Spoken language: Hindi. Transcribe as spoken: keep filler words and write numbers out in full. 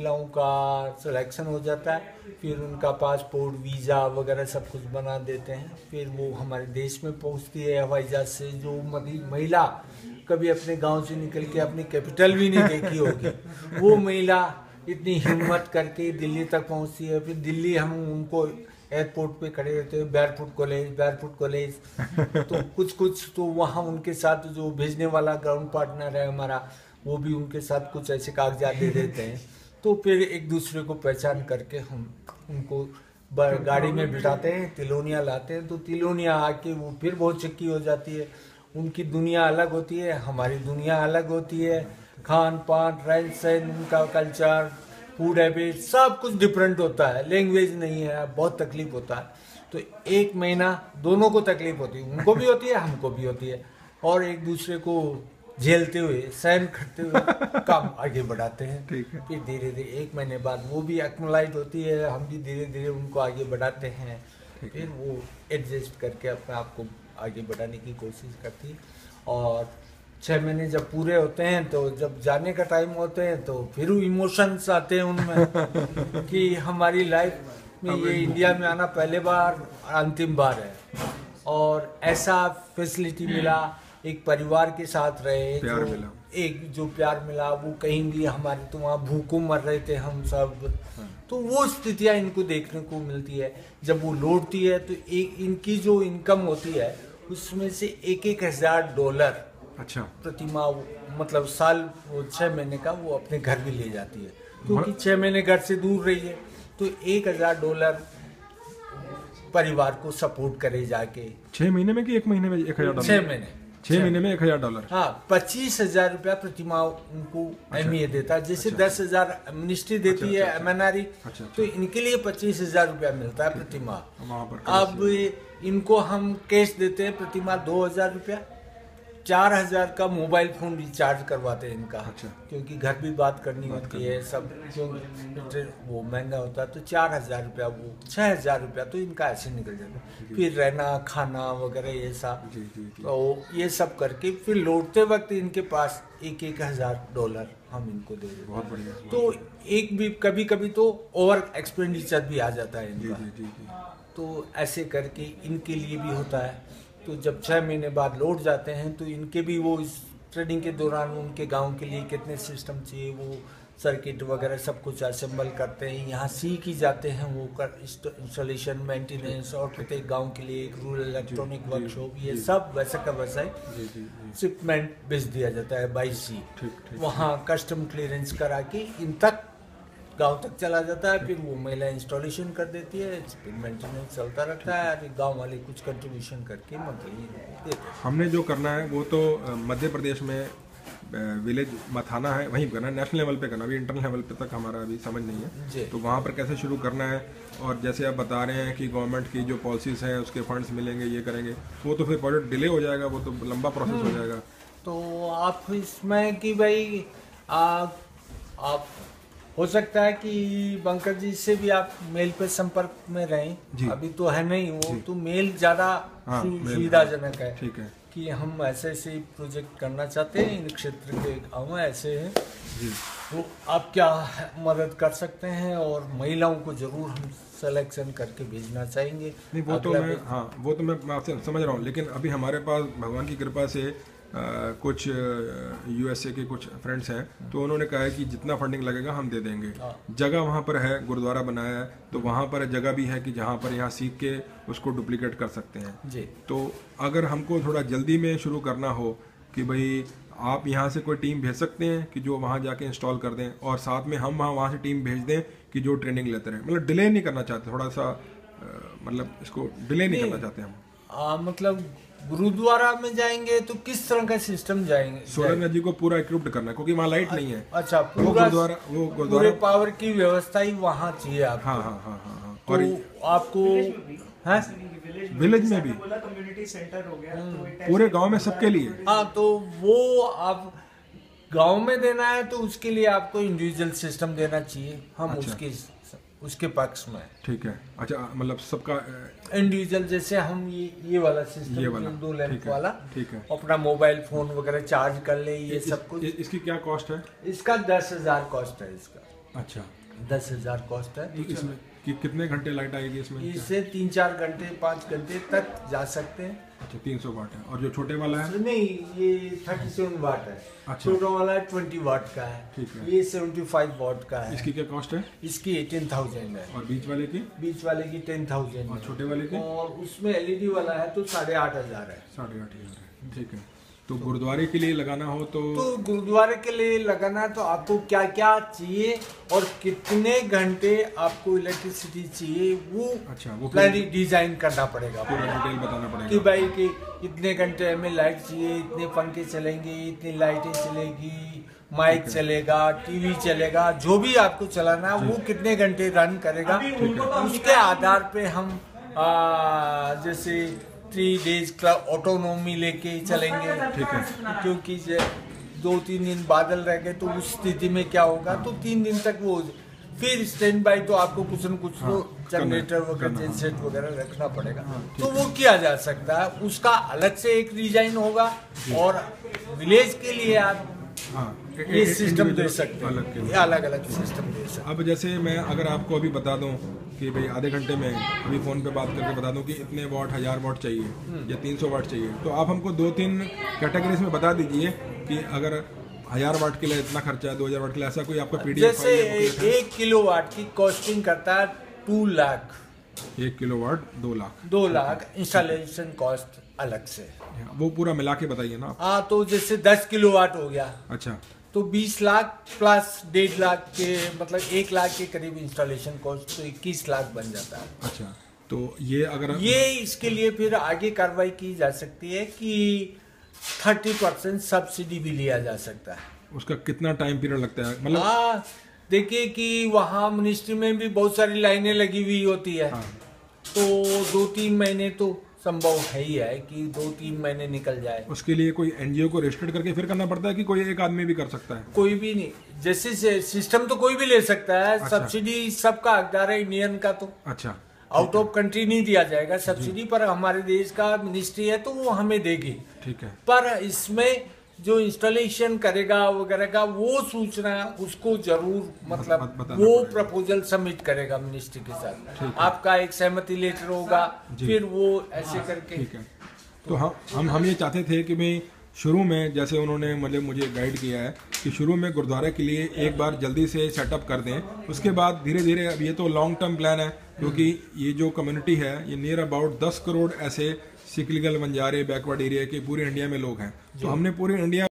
महिलाओं का सिलेक्शन हो जाता है, फिर उनका पासपोर्ट वीज़ा वगैरह सब कुछ बना देते हैं, फिर वो हमारे देश में पहुंचती है हवाई जहाज से। जो महिला कभी अपने गांव से निकल के अपनी कैपिटल भी नहीं देखी होगी, वो महिला इतनी हिम्मत करके दिल्ली तक पहुंचती है। फिर दिल्ली हम उनको एयरपोर्ट पे खड़े रहते हैं, बैरफुट कॉलेज बैरफुट कॉलेज तो कुछ कुछ तो वहाँ उनके साथ जो भेजने वाला ग्राउंड पार्टनर है हमारा, वो भी उनके साथ कुछ ऐसे कागजात दे देते हैं। तो फिर एक दूसरे को पहचान करके हम उनको गाड़ी में बिठाते हैं, तिलोनिया लाते हैं। तो तिलोनिया आके वो फिर बहुत चक्की हो जाती है। उनकी दुनिया अलग होती है, हमारी दुनिया अलग होती है। खान पान, रहन सहन, उनका कल्चर, फूड हैबिट सब कुछ डिफरेंट होता है। लैंग्वेज नहीं है, बहुत तकलीफ होता है। तो एक महीना दोनों को तकलीफ होती है, उनको भी होती है, हमको भी होती है, और एक दूसरे को झेलते हुए, सहन करते हुए काम आगे बढ़ाते हैं। फिर धीरे धीरे एक महीने बाद वो भी एक्मलाइट होती है, हम भी धीरे धीरे उनको आगे बढ़ाते हैं। फिर वो एडजस्ट करके अपने आप को आगे बढ़ाने की कोशिश करती है। और छः महीने जब पूरे होते हैं तो जब जाने का टाइम होते हैं तो फिर इमोशंस आते हैं उनमें कि हमारी लाइफ में ये इंडिया में आना पहले बार, अंतिम बार है, और ऐसा फैसिलिटी मिला, एक परिवार के साथ रहे, प्यार जो मिला, एक जो प्यार मिला वो कहीं भी हमारे, तो वहाँ भूखों मर रहे थे हम सब। तो वो स्थितियाँ इनको देखने को मिलती है। जब वो लौटती है तो एक इनकी जो इनकम होती है उसमें से एक एक हजार डॉलर अच्छा प्रतिमा, मतलब साल वो छः महीने का वो अपने घर भी ले जाती है, क्योंकि छः महीने घर से दूर रही है। तो एक हजार डॉलर परिवार को सपोर्ट करे जाके। छः महीने में कि एक महीने में एक हजार डॉलर? छः महीने छः महीने में एक हजार डॉलर। हाँ, पच्चीस हजार रुपया प्रतिमा उनको एम ए देता है। जैसे दस हजार मिनिस्ट्री देती है एम एन आर ई, तो इनके लिए पच्चीस हजार रुपया मिलता है प्रतिमा। अब इनको हम कैश देते हैं प्रतिमा दो हजार रुपया, चार हजार का मोबाइल फोन रिचार्ज करवाते हैं इनका। अच्छा। क्योंकि घर भी बात करनी बात होती है सब, क्योंकि वो महंगा होता है। तो चार हजार रुपया, वो छह हजार रुपया तो इनका ऐसे निकल जाता है। फिर रहना खाना वगैरह ये सब, तो ये सब करके फिर लौटते वक्त इनके पास एक एक हजार डॉलर हम इनको दे देते। बहुत बढ़िया। तो एक भी कभी कभी तो ओवर एक्सपेंडिचर भी आ जाता है इनका। तो ऐसे करके इनके लिए भी होता है। तो जब छः महीने बाद लौट जाते हैं तो इनके भी वो इस ट्रेनिंग के दौरान उनके गांव के लिए कितने सिस्टम चाहिए, वो सर्किट वगैरह सब कुछ असेंबल करते हैं। यहाँ सीख ही जाते हैं वो कर इंस्टॉलेशन, मेंटेनेंस, और प्रत्येक गांव के लिए एक रूरल इलेक्ट्रॉनिक वर्कशॉप, ये सब वैसा का वैसा ही शिपमेंट भेज दिया जाता है बाई सी। वहाँ कस्टम क्लियरेंस करा के इन तक गांव तक चला जाता है। फिर वो महिला इंस्टॉलेशन कर देती है, फिर मेंटेनेंस चलता रहता है। फिर गांव वाले कुछ कंट्रीब्यूशन करके मंथली देते हैं। हमने जो करना है वो तो मध्य प्रदेश में विलेज मथाना है, वहीं करना है, नेशनल लेवल पे करना, अभी इंटरनल लेवल पे तक हमारा अभी समझ नहीं है। तो वहाँ पर कैसे शुरू करना है, और जैसे आप बता रहे हैं कि गवर्नमेंट की जो पॉलिसीज हैं उसके फंड्स मिलेंगे, ये करेंगे, वो तो फिर प्रोजेक्ट डिले हो जाएगा, वो तो लंबा प्रोसेस हो जाएगा। तो आप इसमें कि भाई आप, आप हो सकता है कि बंकर जी से भी आप मेल पे संपर्क में रहें। अभी तो है नहीं वो, तो मेल ज्यादा सुविधाजनक है। ठीक है कि हम ऐसे ऐसे प्रोजेक्ट करना चाहते हैं, इन क्षेत्र के गाँव ऐसे हैं, तो आप क्या मदद कर सकते हैं, और महिलाओं को जरूर हम सिलेक्शन करके भेजना चाहेंगे। नहीं वो तो मैं, हाँ वो तो मैं आपसे समझ रहा हूँ, लेकिन अभी हमारे पास भगवान की कृपा से आ, कुछ यूएसए के कुछ फ्रेंड्स हैं, तो उन्होंने कहा है कि जितना फंडिंग लगेगा हम दे देंगे। जगह वहाँ पर है, गुरुद्वारा बनाया है, तो वहाँ पर जगह भी है कि जहाँ पर यहाँ सीख के उसको डुप्लीकेट कर सकते हैं जी। तो अगर हमको थोड़ा जल्दी में शुरू करना हो कि भाई आप यहाँ से कोई टीम भेज सकते हैं कि जो वहाँ जाके इंस्टॉल कर दें, और साथ में हम वहाँ वहाँ से टीम भेज दें कि जो ट्रेनिंग लेते रहें। मतलब डिले नहीं करना चाहते, थोड़ा सा मतलब इसको डिले नहीं करना चाहते हम। आ, मतलब गुरुद्वारा में जाएंगे तो किस तरह का सिस्टम जाएंगे? सोलर एनर्जी को पूरा इक्विप्ड करना है, क्योंकि वहाँ लाइट नहीं है। अच्छा, पूरा गुरुद्वारा, वो गुरुद्वारा पूरे पावर की व्यवस्था ही वहाँ चाहिए आपको। हाँ हाँ हाँ हाँ हाँ। और तो आपको विलेज में भी कम्युनिटी सेंटर हो गया, पूरे गांव में सबके लिए। हाँ, तो वो आप गांव में देना है तो उसके लिए आपको इंडिविजुअल सिस्टम देना चाहिए। हम अच्छा। उसके उसके पक्ष में। ठीक है। अच्छा, मतलब सबका इंडिविजुअल, जैसे हम ये ये वाला सिस्टम, ये वाला दो लैंप वाला, ठीक है, अपना मोबाइल फोन वगैरह चार्ज कर ले, ये इस, सब कुछ। इसकी क्या कॉस्ट है? इसका दस हजार कॉस्ट है इसका। अच्छा, दस हजार कॉस्ट है। तो इसमें कि कितने घंटे लाइट आएगी इसमें? इससे तीन चार घंटे पाँच घंटे तक जा सकते हैं। अच्छा, तीन सौ वाट है। और जो छोटे वाला है? नहीं, ये थर्टी सेवन वाट है। अच्छा। छोटा वाला ट्वेंटी वाट का है। ठीक है। ये सेवेंटी फाइव वाट का है। इसकी क्या कॉस्ट है? इसकी एटीन थाउजेंड है। और बीच वाले की? बीच वाले की टेन थाउजेंड। और छोटे वाले की? और उसमें एलईडी वाला है तो साढ़े आठ हजार है। साढ़े आठ हजार है, ठीक है। तो गुरुद्वारे के लिए लगाना हो तो? तो गुरुद्वारे के लिए लगाना तो आपको क्या क्या चाहिए और कितने घंटे आपको इलेक्ट्रिसिटी चाहिए वो, अच्छा, वो प्लानिंग डिजाइन करना पड़ेगा, पूरा डिटेल बताना पड़ेगा कि भाई कि इतने घंटे हमें लाइट चाहिए, इतने पंखे चलेंगे, इतनी लाइटें चलेगी, माइक चलेगा, टीवी चलेगा, जो भी आपको चलाना है वो कितने घंटे रन करेगा, उसके आधार पे हम आ, जैसे थ्री डेज का ऑटोनोमी लेके चलेंगे। ठीक है। क्योंकि दो तीन दिन बादल रह गए तो उस स्थिति में क्या होगा, तो तीन दिन तक वो फिर स्टैंड बाई तो आपको कुछ न कुछ तो जनरेटर वगैरह जेनसेट वगैरह रखना पड़ेगा। तो वो किया जा सकता है, उसका अलग से एक डिजाइन होगा। और विलेज के लिए आप हाँ, ये सिस्टम दे सकते हैं, अलग अलग अलग सिस्टम दे सकते हैं। अब जैसे मैं अगर आपको अभी बता दूं कि भाई आधे घंटे में अभी फ़ोन पे बात करके बता दूं कि इतने वाट हज़ार वाट चाहिए या तीन सौ वाट चाहिए, तो आप हमको दो तीन कैटेगरीज में बता दीजिए कि अगर हज़ार वाट के लिए इतना खर्चा है, दो हज़ार वाट के लिए ऐसा कोई आपका पीडीएफ? जैसे एक किलो वाट की कॉस्टिंग करता है टू लाख। एक किलो वाट दो लाख दो लाख इंस्टॉलेशन कॉस्ट अलग से। वो पूरा मिला के बताइए ना। हाँ, तो जैसे दस किलो वाट हो गया। अच्छा, तो बीस लाख प्लस डेढ़ लाख के मतलब एक लाख के करीब इंस्टॉलेशन कॉस्ट, तो इक्कीस लाख बन जाता है। अच्छा, तो ये अगर ये इसके लिए फिर आगे कार्रवाई की जा सकती है कि थर्टी परसेंट सब्सिडी भी लिया जा सकता है। उसका कितना टाइम पीरियड लगता है? मतलब हाँ, देखिए कि वहाँ मिनिस्ट्री में भी बहुत सारी लाइनें लगी हुई होती है। हाँ। तो दो तीन महीने तो संभव है ही है कि दो तीन महीने निकल जाए। उसके लिए कोई एनजीओ को रजिस्टर्ड करके फिर करना पड़ता है कि कोई एक आदमी भी कर सकता है? कोई भी नहीं, जैसे से सिस्टम तो कोई भी ले सकता है। अच्छा। सब्सिडी सबका हकदार है इंडियन का, तो अच्छा, आउट ऑफ कंट्री नहीं दिया जाएगा सब्सिडी, पर हमारे देश का मिनिस्ट्री है तो वो हमें देगी। ठीक है। पर इसमें जो इंस्टॉलेशन करेगा वगैरह का वो सूचना उसको जरूर मतलब बत, बत, वो प्रपोजल सबमिट करेगा मिनिस्ट्री के साथ। आपका एक सहमति लेटर होगा, फिर वो ऐसे करके। ठीक है। तो हम हम हम ये चाहते थे कि भाई शुरू में जैसे उन्होंने मतलब मुझे गाइड किया है कि शुरू में गुरुद्वारे के लिए एक बार जल्दी से सेटअप कर दें, उसके बाद धीरे धीरे, अब ये तो लॉन्ग टर्म प्लान है क्योंकि ये जो कम्युनिटी है ये नियर अबाउट दस करोड़ ऐसे सिकलिगल बंजारे बैकवर्ड एरिया के पूरे इंडिया में लोग हैं। तो हमने पूरे इंडिया